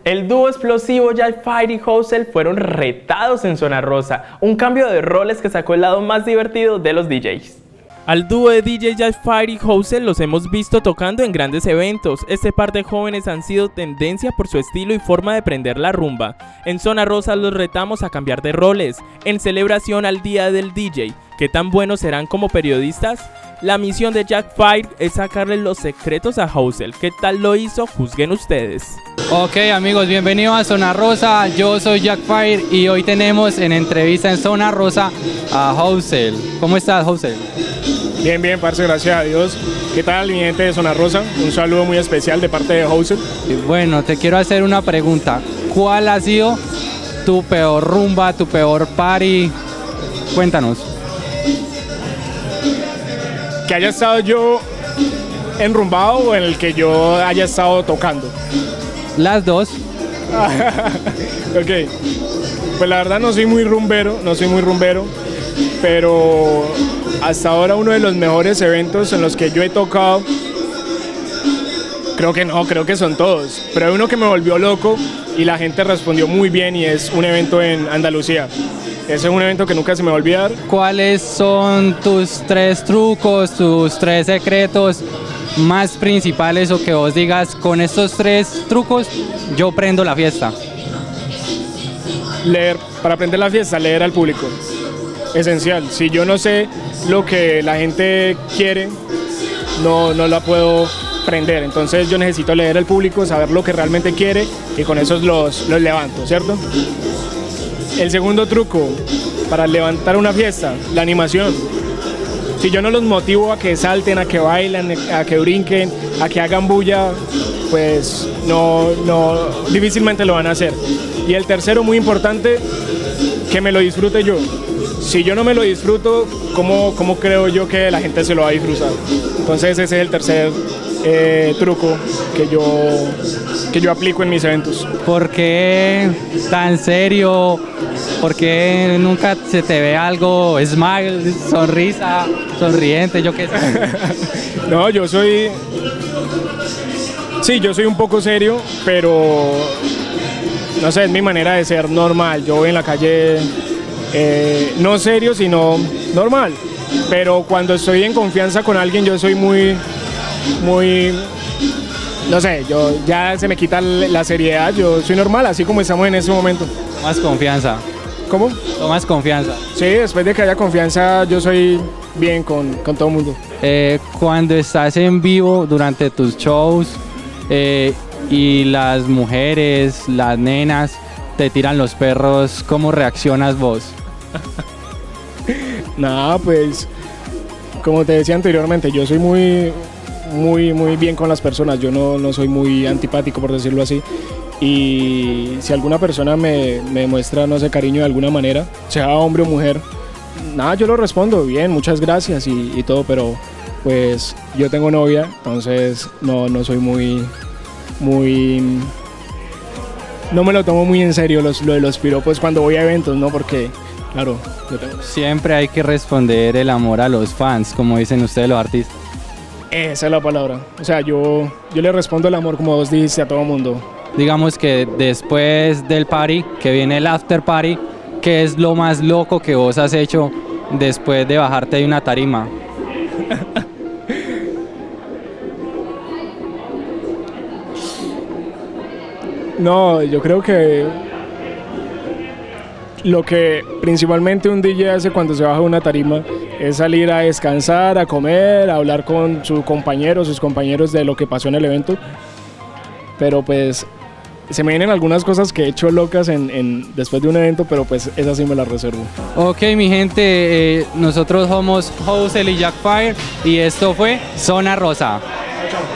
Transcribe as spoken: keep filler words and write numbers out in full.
El dúo explosivo Jack Fire y Housel fueron retados en Zona Rosa, un cambio de roles que sacó el lado más divertido de los D Js. Al dúo de D J Jack Fire y Housel los hemos visto tocando en grandes eventos. Este par de jóvenes han sido tendencia por su estilo y forma de prender la rumba. En Zona Rosa los retamos a cambiar de roles, en celebración al Día del D J. ¿Qué tan buenos serán como periodistas? La misión de Jack Fire es sacarle los secretos a Housel. ¿Qué tal lo hizo? Juzguen ustedes. Ok amigos, bienvenidos a Zona Rosa, yo soy Jack Fire y hoy tenemos en entrevista en Zona Rosa a Housel. ¿Cómo estás, Housel? Bien, bien, parce, gracias a Dios. ¿Qué tal, mi gente de Zona Rosa? Un saludo muy especial de parte de Housel. Bueno, te quiero hacer una pregunta. ¿Cuál ha sido tu peor rumba, tu peor party? Cuéntanos. Que haya estado yo enrumbado o en el que yo haya estado tocando. Las dos. Ok. Pues la verdad no soy muy rumbero, no soy muy rumbero, pero hasta ahora uno de los mejores eventos en los que yo he tocado, creo que no, creo que son todos, pero hay uno que me volvió loco y la gente respondió muy bien y es un evento en Andalucía. Ese es un evento que nunca se me va a olvidar. ¿Cuáles son tus tres trucos, tus tres secretos más principales o que vos digas, con estos tres trucos yo prendo la fiesta? Leer, para aprender la fiesta, leer al público. Esencial. Si yo no sé lo que la gente quiere, no, no la puedo prender. Entonces yo necesito leer al público, saber lo que realmente quiere y con esos los, los levanto, ¿cierto? El segundo truco para levantar una fiesta, la animación. Si yo no los motivo a que salten, a que bailen, a que brinquen, a que hagan bulla, pues no, no, difícilmente lo van a hacer. Y el tercero, muy importante, que me lo disfrute yo. Si yo no me lo disfruto, ¿cómo, cómo creo yo que la gente se lo va a disfrutar? Entonces ese es el tercer eh, truco que yo, que yo aplico en mis eventos. ¿Por qué tan serio? ¿Por qué nunca se te ve algo, smile, sonrisa, sonriente, yo qué sé? No, yo soy... Sí, yo soy un poco serio, pero... No sé, es mi manera de ser normal. Yo voy en la calle, eh, no serio, sino normal. Pero cuando estoy en confianza con alguien, yo soy muy... Muy... No sé, yo ya se me quita la seriedad, yo soy normal, así como estamos en ese momento. Más confianza. ¿Cómo? Tomas confianza. Sí, después de que haya confianza, yo soy bien con, con todo el mundo. Eh, cuando estás en vivo durante tus shows eh, y las mujeres, las nenas, te tiran los perros, ¿cómo reaccionas vos? Nada, pues, como te decía anteriormente, yo soy muy, muy, muy bien con las personas. Yo no, no soy muy antipático, por decirlo así. Y si alguna persona me, me muestra, no sé, cariño de alguna manera, sea hombre o mujer, nada, yo lo respondo, bien, muchas gracias y, y todo, pero pues yo tengo novia, entonces no, no soy muy, muy, no me lo tomo muy en serio los, lo de los piropos cuando voy a eventos, ¿no? Porque, claro, yo tengo... Siempre hay que responder el amor a los fans, como dicen ustedes los artistas. Esa es la palabra, o sea, yo, yo le respondo el amor, como vos dijiste, a todo mundo. Digamos que después del party, que viene el after party, ¿qué es lo más loco que vos has hecho después de bajarte de una tarima? No, yo creo que lo que principalmente un D J hace cuando se baja de una tarima es salir a descansar, a comer, a hablar con su compañero, sus compañeros de lo que pasó en el evento. Pero pues se me vienen algunas cosas que he hecho locas en, en, después de un evento, pero pues esas sí me las reservo. Ok, mi gente, eh, nosotros somos Housel y Jack Fire y esto fue Zona Rosa.